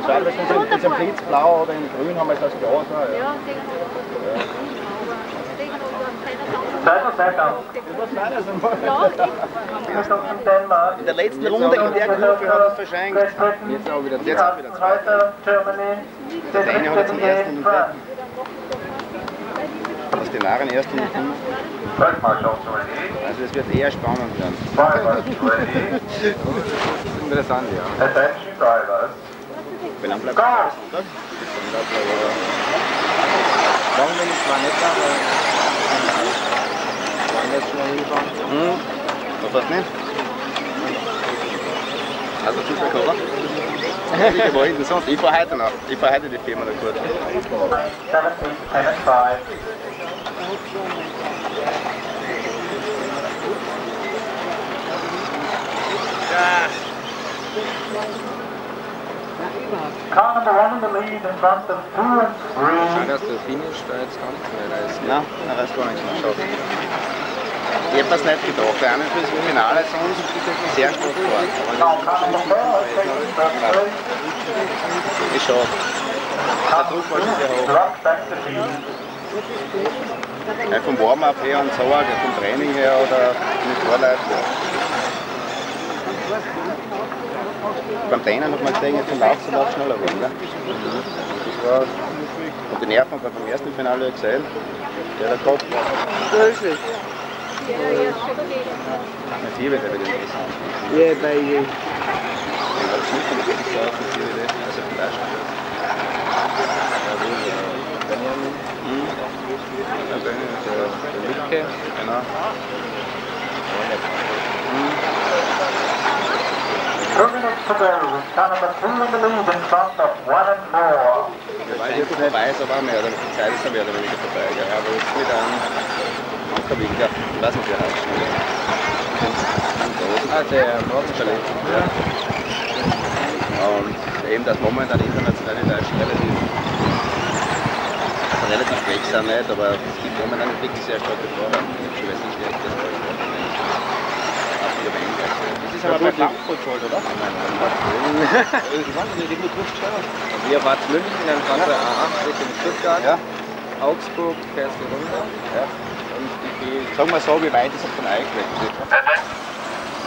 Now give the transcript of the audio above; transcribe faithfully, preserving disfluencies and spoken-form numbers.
Schade, dass wir in diesem Blitzblau oder in grün haben wir es als Glas. Ja, in der letzten Runde in der Gruppe hat es verschenkt. Jetzt auch wieder, jetzt auch wieder zwei. Der Däne hat jetzt den ersten und den dritten. Das ist den Waren ersten und den also es wird eher spannend werden. Interessant, ja. Wenn dann bleibt es Sonntag. Morgen bin ich zwar nicht da, aber wollen wir jetzt schon mal hinfahren? Hm, was war's nicht? Also Fußball gehabt? Ich war hinten sonst. Ich fahre heute noch. Ich fahre heute die Firma noch kurz. Ja. Car number one in the lead in front of two and three. Schade, dass der Finish da jetzt gar nichts mehr da ist. Nein, da ist gar nichts mehr. Schade. Ich hätte das nicht gedacht. Der eine fürs Finale sonst sehr stark gefahren. Ist schade. Der Druck war schon sehr hoch. Ja, vom Warm-up her und so, vom Training her oder mit Vorleuten. Beim Trainer hat man gesehen, jetzt vom Lauf zum Lauf schneller geworden. Ne? Das war, und die Nerven hat man beim ersten Finale gesehen. Der hat gehabt. Wirklich? Mit hier wird er wieder lesen. Ja, bei ihm. Ich habe es nicht von der Pizza auf mit hier wieder, also Fleisch. Benjamin. Mhm. Der Benjamin, der Mitke. Genau. Mhm. Two minutes to go. Car number two in the lead in front of one and four. Der war jetzt vorbei, ist aber auch mehr, die Zeit ist ja mehr oder weniger vorbei. Gell? Aber jetzt mit einem Ankerwinkel, ich weiß nicht, wer heißt. Ah, der Morgenschalé. Ja. Und eben, dass momentan international in Deutschland relativ, also relativ weg sind nicht, aber es gibt momentan wirklich sehr starke Fahrer. Ich weiß nicht, wer ist das ist aber bei Frankfurt schuld, oder? Nein, nein, wir waren München, dann fahren wir A achtzig in Stuttgart, ja. Augsburg, fährst du runter. Ja. Und wie viel, sagen wir so, wie weit ist es von euch weg?